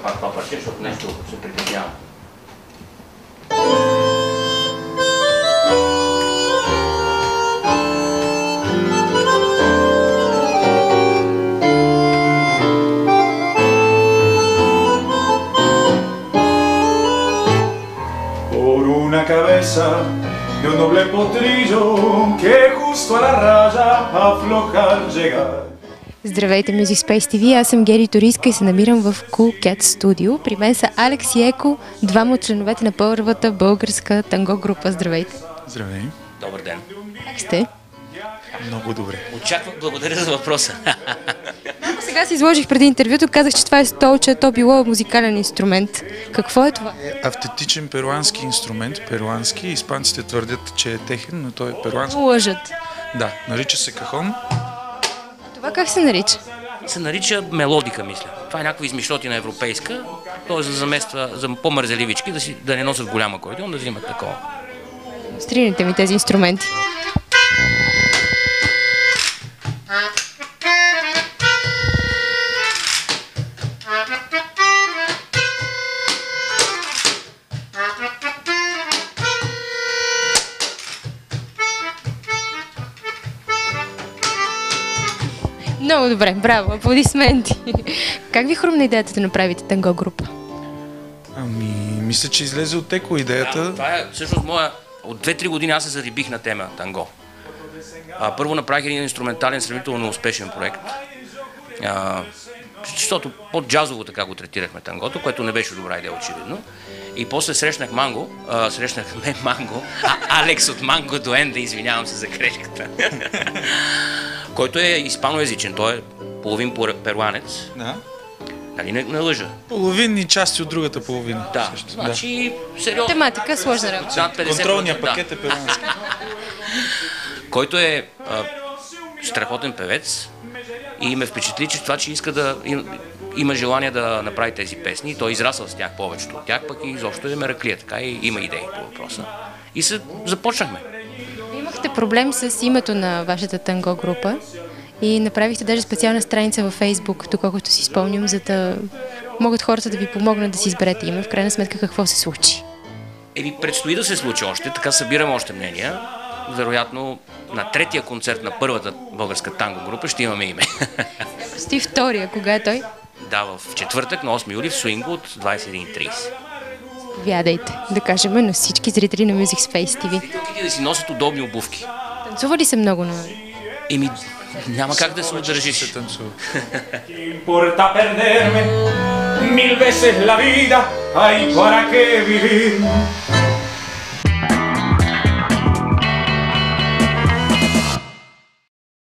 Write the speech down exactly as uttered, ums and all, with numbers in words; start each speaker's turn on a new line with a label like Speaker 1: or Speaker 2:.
Speaker 1: пак това парче, защото нещо се притеснява.
Speaker 2: Una cabeza de un noble potrillo que justo a la raya aflojar llegar.
Speaker 3: Здравейте, Music Space ти ви, аз съм Гери Торийска и се намирам в Cool Cat Studio. При мен са Алекс и Еко, двама от членовете на първата българска танго група. Здравейте!
Speaker 4: Здравей!
Speaker 1: Добър ден!
Speaker 3: Как сте?
Speaker 4: Много добре.
Speaker 1: Очаквах, благодаря за въпроса.
Speaker 3: Сега се изложих преди интервюто, казах, че това е столче, то било музикален инструмент. Какво е това?
Speaker 4: Е автентичен перуански инструмент, перуански. Испанците твърдят, че е техен, но той е перуански.
Speaker 3: Лъжат.
Speaker 4: Да, нарича се кахон.
Speaker 3: Това как се нарича?
Speaker 1: Се нарича мелодика, мисля. Това е някаква измишлотина европейска, т.е. за замества, за по-мързеливички, да, си, да не носят голям акордеон, да взимат такова.
Speaker 3: Стрините ми тези инструменти. Много добре, браво, аплодисменти. Как ви хрумна идеята да направите танго група?
Speaker 4: Ами, мисля, че излезе от Еко идеята.
Speaker 1: Да, това е всъщност моя... От две-три години аз се зарибих на тема танго. А, първо направих един инструментален, сравнително успешен проект. А, защото по-джазово така го третирахме тангото, което не беше добра идея, очевидно. И после срещнах Манго, а, срещнах не Манго, а Алекс от Манго Дуенде, извинявам се за грешката, който е испаноязичен, той е половин перуанец.
Speaker 4: Да.
Speaker 1: Нали не, не лъжа?
Speaker 4: Половинни части от другата половина.
Speaker 1: Да, също. Значи сериозно.
Speaker 3: Тематика сложна работа.
Speaker 4: Контролният пакет е перуански.
Speaker 1: Който е а, страхотен певец и ме впечатли, че това, че иска да им, има желание да направи тези песни, и той е израсъл с тях повечето от тях, пък и изобщо е мераклия, така и има идеи по въпроса. И се започнахме.
Speaker 3: Имахте проблем с името на вашата танго група и направихте даже специална страница във Фейсбук, доколкото си спомням, за да могат хората да ви помогнат да си изберете име. В крайна сметка какво се случи?
Speaker 1: Еми, предстои да се случи още, така събираме още мнения. Вероятно на третия концерт на първата българска танго група ще имаме име.
Speaker 3: Сти втория, кога е той?
Speaker 1: Да, в четвъртък на осми юли в Суинго от двадесет и един и тридесет.
Speaker 3: Вядайте, да кажем на всички зрители на Music Space ти ви.
Speaker 1: Да си носят удобни обувки.
Speaker 3: Танцува ли се много на...
Speaker 1: Еми, няма как да се удържиш.
Speaker 4: Се танцува.
Speaker 2: Importa perderme mil veces la vida, hay para qué vivir.